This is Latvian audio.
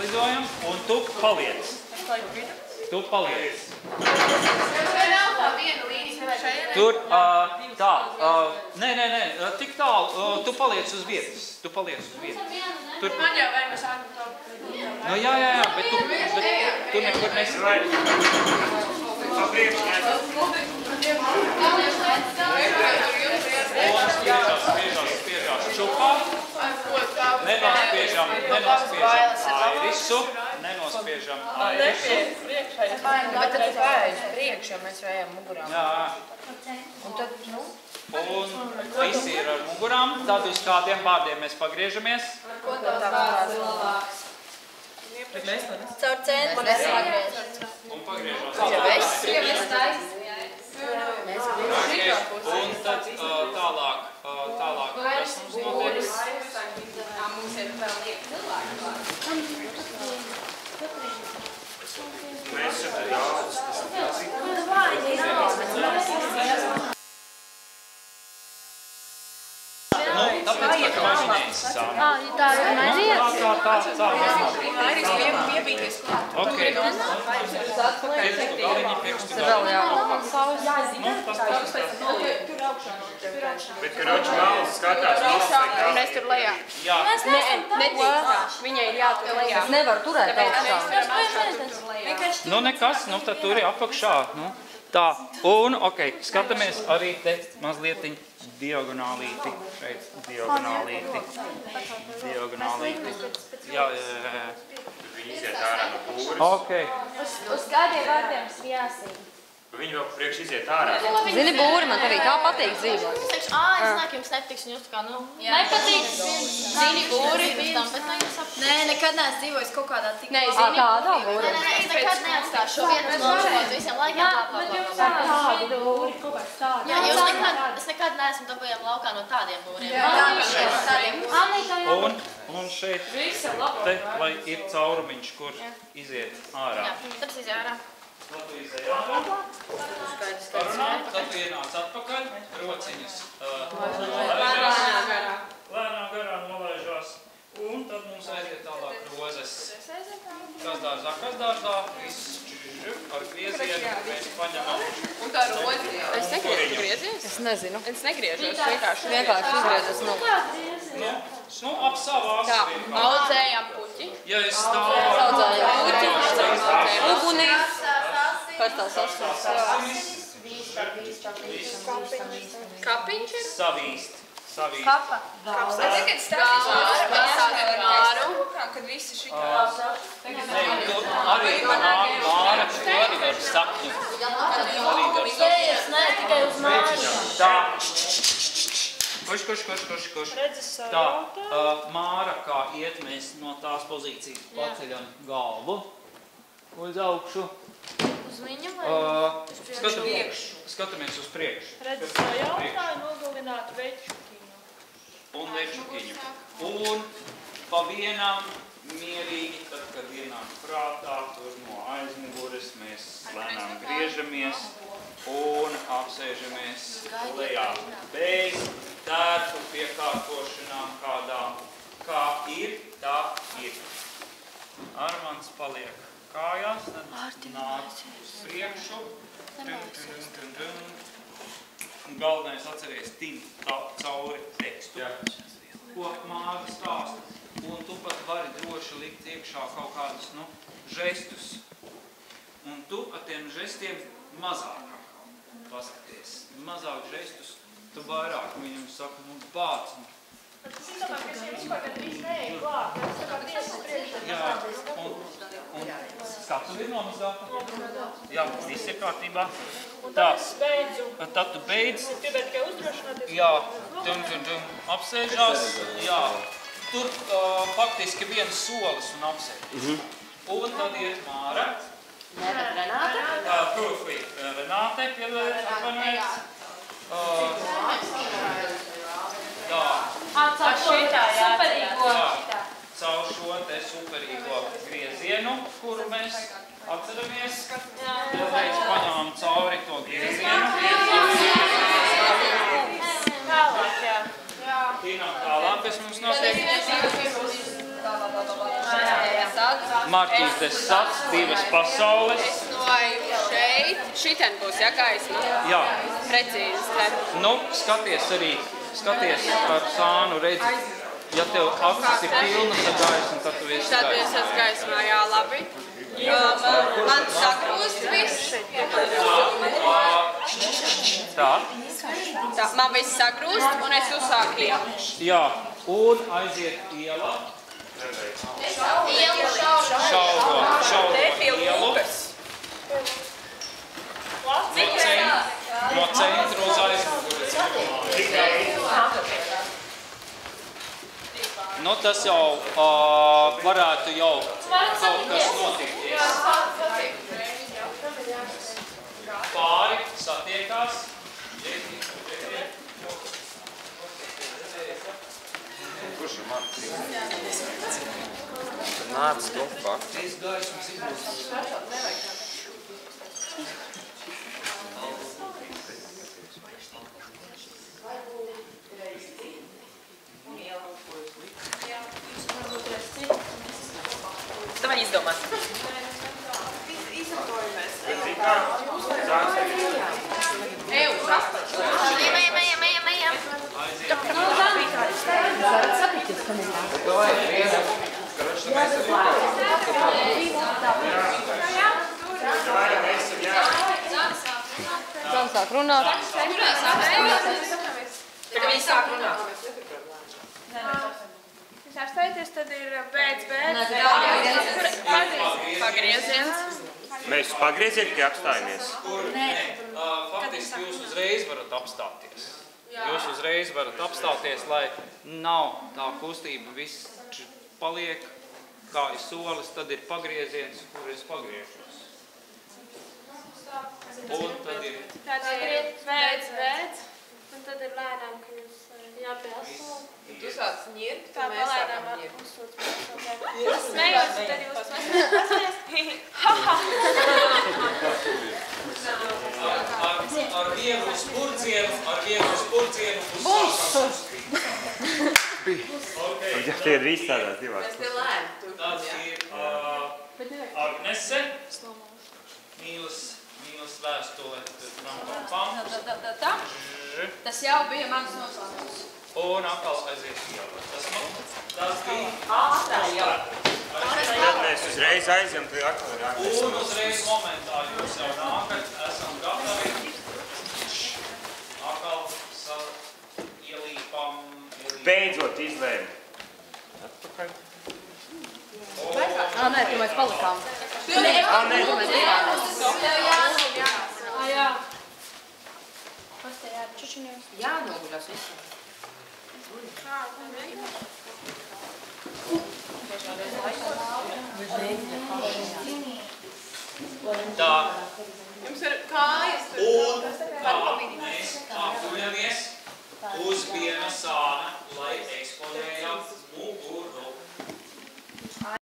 novirzojam, un tu paliec. Tu paliec. Tur, tā, nē, tik tālu, tu paliec uz vietas. Tu paliec uz vietas. Tur... Man jau vai mēs ākam tālu. Nu, jā, bet tu nekur nesraidi. Spiežās čupā. Nenospiežam airisu. Nenospiežam airisu. Bet tad tu pāēji priekšā, mēs vējām mugurām. Jā. Un tad, nu? Un visi ir ar mugurām. Tad uz kādiem vārdiem mēs pagriežamies. Ko tā labāks? Caur centru mēs pagriežam. Un pagriežos. Un tad tālāk, kas mums notiek? Mums ir vēl liek cilvēki. Mēs šeit daudz, tas ir Tāpēc, ka mažinējas sāma. Tā ir maiziet? Tā. Airis piebīties klāt. Ok. Pirkstu galiņi, pirkstu Vēl galiņi. Bet, ka roči malas skatās, Mēs tur lejā. Jā. Nedrīkst. Viņai ir jātur lejā. Es nevaru turēt augšā. Nu nekas, nu tad tur ir apakšā. Nu. Tā, un, ok, skatāmies arī te mazlietiņ diagonālīti. Šeit diagonālīti. Jā. viņi iziet ārā no būras. Ok. Uz kādiem vārdiem ir jāsīk? Viņi vēl priekš iziet ārā. Zini, būri man arī kā patīk dzīvot. Es teikšu, es nāk, jums nepatiks, un jūs tā kā, nu... Nepatīk. Zini būri, pēc tam, bet man jūs aptīk. Nē, nekad neesmu dzīvojis kaut kādā tik... Nē, Tādā būri. Nē, es nekad neatstāšu šo vietu, uz visiem laikiem. Tādu būri, kaut kāds tādu. Jā, es nekad neesmu dabūjām laukā no tādiem būriem. Un šeit, te, lai ir caurumiņš, kur iziet ārā. Jā, tad iziet ārā. Tad tu izēj ārā, parunā, tad tu ienāc atpakaļ, rociņas lēnām garā nolaižās, un tad mums aiziet tālāk rozes. Kas dārzā, viss ar griezienu, mēs paņemam. Un tā rozi. Es negriežu griezies? Es nezinu. Es negriežos, vienkārši. Vienkārši izgriežos, Nu, ap savās Tā, vienkārši. audzējām puķi. Ja es stāvu, Audzējām puķi. ugunī. Karstās asins. Kapiņš ir? savīst. Kapa. Tagad stāstīs māru. Kad visi šitā. Nē, tu arī māra, tu arī var sakņu. Arī var sakņu. Nē, tikai uz māju. Tā. Koš. Tā, māra, kā iet, mēs no tās pozīcijas paceļam galvu uz augšu. Uz viņu vai? Skatāmies uz priekšu. Redzi savu jautāju nogalināt večukiņu. Un večukiņu. Un pa vienam mierīgi, tad, kad ienāk prātā, tur no aizmugures mēs lēnām griežamies un apsēžamies lejā bez tērpu piekārtošanām kādām. Kā ir, tā ir. Armands paliek kājās, tad nāk uz priekšu. Un galvenais atceries cauri tekstu, ko māra stāsta. Un tu pat vari droši likt iekšā kaut kādus, žestus. Un tu ar tiem žestiem mazāk paskaties. Mazāk žestus, tu vairāk viņam saka, bāc. Tas izdomā, ka es vispār, kad viss neej klāt. Tas tā kā viens priekšā. Jā, un skatu ir nomazāta. Jā, viss ir kārtībā. Un tad es beidzu. Tad tu beidz. Es gribētu tikai uzdrošināties. Jā, apsēžās. Jā, tur faktiski viens solis un apsēž. Un tad iet Māra. Renāte? Profi Renāte atvainojiet. Tā. Caur šo te superīgo griezienu, kuru mēs atceramies. Vēlreiz paņemam cauri to griezienu. Tālāk, jā. Tīnām tālāk, kas mums notiek. Marķītes sats, divas pasaules. Es noeju šeit. Šitien būs, ja, gaisma? Jā. Precīzi. Nu, skaties ar sānu, redzi, ja tev acis ir pilnas ar gaismu, tad tu esi Tad es gaismā. esmu gaismā, jā, labi. Man sakrūst viss. Tā. Tā, man viss sakrūst un es uzsāku ielu. Jā, un aiziet ielā. Šauro ielu. No centra uz aizmuguri. Nu, tas jau varētu jau kaut kas notikties. Pāri satiekās. Kurš ir man? Nāc kopā. Es gaismas izlūst. Tā viņi izdomās. Zana sāk runāt. Viņi sāk runāt. Jūs apstājaties, tad ir pēc. Pagrieziens. Mēs pagrieziet, ka apstājamies. Faktiski jūs uzreiz varat apstāties. Jūs uzreiz varat apstāties, lai nav tā kustība, viss paliek, kā ir solis, tad ir pagrieziens, kur es pagriežos. Un tad ir... Tad ir pēc, un tad ir lēnām, ka jūs jāpēlso. Tu sāc ņirkt, Tā un mēs palēnām sākam ņirkt. uzsūc. Es smējos, tad jūs pasmējos. Ar vieglu spurcienu uzsākam. Ja tie ir visi tādās divās. Tas ir lēni tur. Tas ir Agnese. Mīlas vēstule. Tā? Tas jau bija mans noslēgums. Un atkal aiziet ielā. Tas bija Tad mēs uzreiz aizjam, tad atkal ir Agnese. Un uzreiz momentā jūs jau nākat, esam gatavi. Atkal ielīpam. Beidzot izlēma. Atpakaļ. Nē, tu mēs palikām. Nē. Jā. Jā, noguļās visu. Tā. Jums ir kājas. Un kā mēs